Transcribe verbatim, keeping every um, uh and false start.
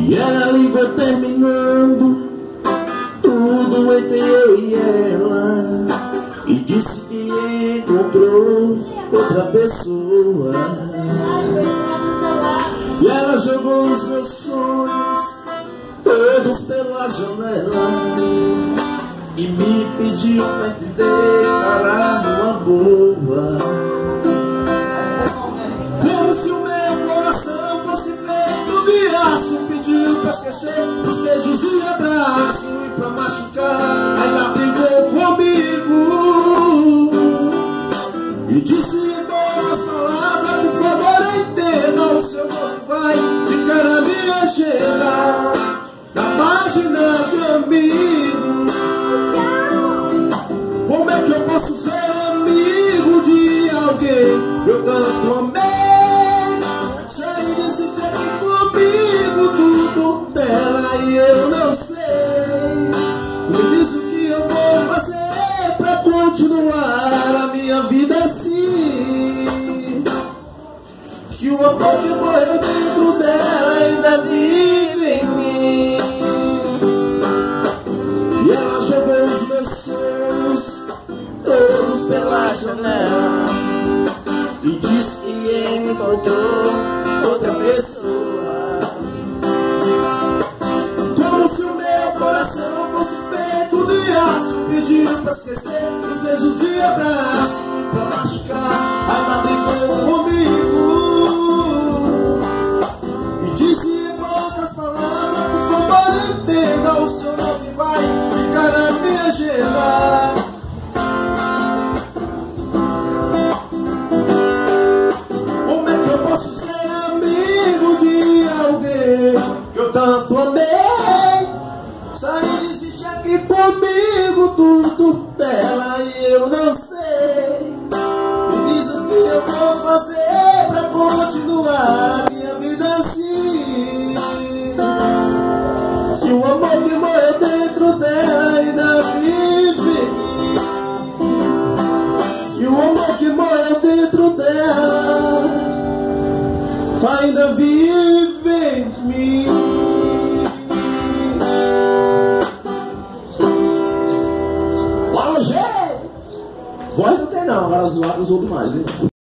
E ela ligou terminando tudo entre eu e ela, e disse que encontrou outra pessoa. E ela jogou os meus sonhos todos pela janela e me pediu pra te declarar uma boa. Como se o meu coração fosse feito de aço, pediu pra esquecer os beijos e abraço, e pra machucar ainda brigou comigo e disse em boas palavras: por favor entenda, o seu nome vai ficar na minha agenda, na página de amigo. Como é que eu posso ser amigo de alguém que eu tanto amei? Se ainda insiste aqui comigo tudo dela e eu não sei. Me diz o que eu vou fazer pra continuar a minha vida assim. Se o amor que morreu dentro dela ainda vive em mim. E ela jogou os meus sonhos todos pela janela e disse que encontrou outra pessoa. Como se o meu coração fosse feito de aço, pediu pra esquecer os beijos e abraços, pra machucar ainda brigou comigo e disse em poucas palavras: por favor entenda, o seu nome vai ficar na minha agenda. Como é que eu posso ser amigo de alguém que eu tanto amei? Se ainda existe aqui comigo tudo dela e eu não sei. Me diz o que eu vou fazer pra continuar a minha vida assim. Se o amor que morreu dentro dela ainda vive em mim. Se o amor que morreu dentro dela ainda vive em mim. Fala, gente! Voz não tem não, agora zoar os outros mais, né?